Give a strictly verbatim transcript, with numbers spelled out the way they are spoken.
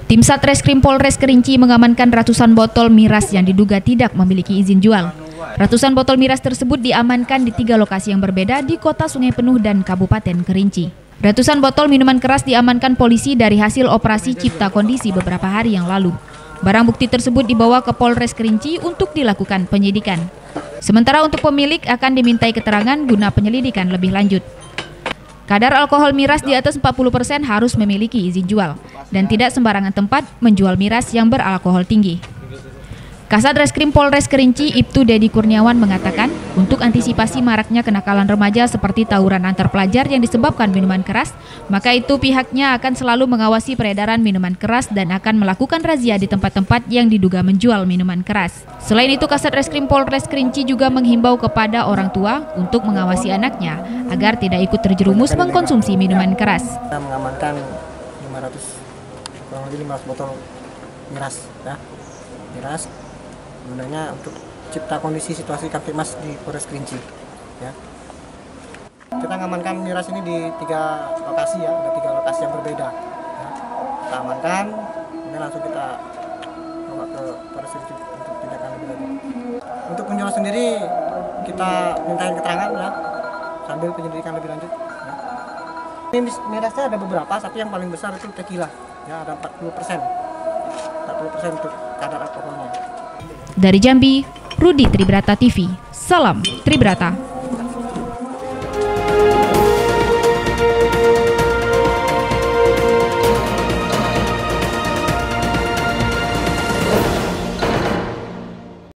Tim Satreskrim Polres Kerinci mengamankan ratusan botol miras yang diduga tidak memiliki izin jual. Ratusan botol miras tersebut diamankan di tiga lokasi yang berbeda di Kota Sungai Penuh dan Kabupaten Kerinci. Ratusan botol minuman keras diamankan polisi dari hasil operasi cipta kondisi beberapa hari yang lalu. Barang bukti tersebut dibawa ke Polres Kerinci untuk dilakukan penyidikan. Sementara untuk pemilik akan dimintai keterangan guna penyelidikan lebih lanjut. Kadar alkohol miras di atas empat puluh persen harus memiliki izin jual dan tidak sembarangan tempat menjual miras yang beralkohol tinggi. Kasat Reskrim Polres Kerinci Ibtu Dedi Kurniawan mengatakan, untuk antisipasi maraknya kenakalan remaja seperti tawuran antar pelajar yang disebabkan minuman keras, maka itu pihaknya akan selalu mengawasi peredaran minuman keras dan akan melakukan razia di tempat-tempat yang diduga menjual minuman keras. Selain itu, Kasat Reskrim Polres Kerinci juga menghimbau kepada orang tua untuk mengawasi anaknya agar tidak ikut terjerumus mengkonsumsi minuman keras. Kita mengamankan lima ratus, kurang lebih lima ratus botol miras, ya. miras. Gunanya untuk cipta kondisi situasi Kamtipmas di Polres Kerinci, ya. Kita mengamankan miras ini di tiga lokasi, ya, ada tiga lokasi yang berbeda. Ya. Kita amankan, kemudian langsung kita bawa ke Polres Kerinci untuk tindakan lebih lanjut. Untuk penjual sendiri kita mintain keterangan, ya, sambil penyelidikan lebih lanjut. Ya. Ini mirasnya ada beberapa, tapi yang paling besar itu tequila, ya, ada empat puluh persen, empat puluh persen untuk kadar alkoholnya. Dari Jambi, Rudi Tribrata T V. Salam Tribrata.